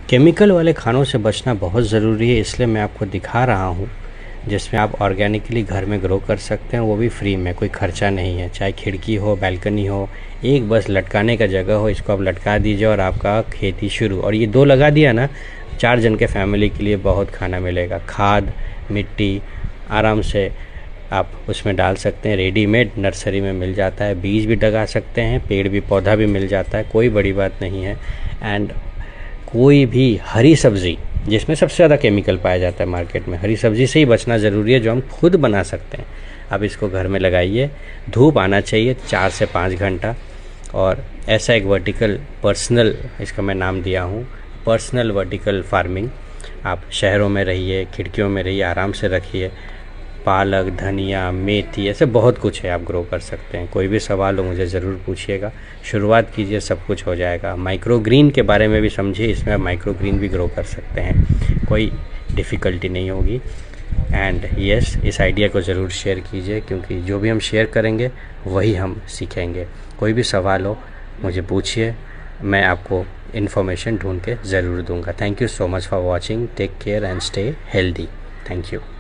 Chemical वाले खानों से बचना बहुत ज़रूरी है, इसलिए मैं आपको दिखा रहा हूँ जिसमें आप ऑर्गेनिकली घर में ग्रो कर सकते हैं, वो भी फ्री में, कोई खर्चा नहीं है। चाहे खिड़की हो, बालकनी हो, एक बस लटकाने का जगह हो, इसको आप लटका दीजिए और आपका खेती शुरू। और ये 2 लगा दिया ना, 4 जन के फैमिली के लिए बहुत खाना मिलेगा। खाद, मिट्टी आराम से आप उसमें डाल सकते हैं, रेडीमेड नर्सरी में मिल जाता है। बीज भी लगा सकते हैं, पेड़ भी, पौधा भी मिल जाता है, कोई बड़ी बात नहीं है। एंड कोई भी हरी सब्ज़ी जिसमें सबसे ज़्यादा केमिकल पाया जाता है मार्केट में, हरी सब्ज़ी से ही बचना ज़रूरी है, जो हम खुद बना सकते हैं। आप इसको घर में लगाइए, धूप आना चाहिए 4 से 5 घंटा। और ऐसा एक वर्टिकल पर्सनल, इसका मैं नाम दिया हूँ पर्सनल वर्टिकल फार्मिंग। आप शहरों में रहिए, खिड़कियों में रहिए, आराम से रखिए। पालक, धनिया, मेथी, ऐसे बहुत कुछ है, आप ग्रो कर सकते हैं। कोई भी सवाल हो मुझे ज़रूर पूछिएगा, शुरुआत कीजिए, सब कुछ हो जाएगा। माइक्रो ग्रीन के बारे में भी समझिए, इसमें आप माइक्रो ग्रीन भी ग्रो कर सकते हैं, कोई डिफ़िकल्टी नहीं होगी। एंड यस, इस आइडिया को ज़रूर शेयर कीजिए, क्योंकि जो भी हम शेयर करेंगे वही हम सीखेंगे। कोई भी सवाल हो मुझे पूछिए, मैं आपको इन्फॉर्मेशन ढूंढ के ज़रूर दूंगा। Thank you so much for watching. Take care and stay healthy. Thank you.